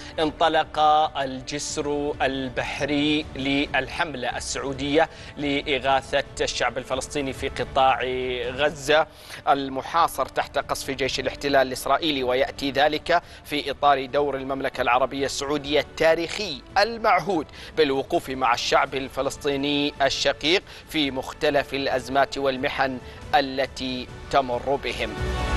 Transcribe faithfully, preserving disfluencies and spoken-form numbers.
انطلق الجسر البحري للحملة السعودية لإغاثة الشعب الفلسطيني في قطاع غزة المحاصر تحت قصف جيش الاحتلال الإسرائيلي، ويأتي ذلك في إطار دور المملكة العربية السعودية التاريخي المعهود بالوقوف مع الشعب الفلسطيني الشقيق في مختلف الأزمات والمحن التي تمر بهم.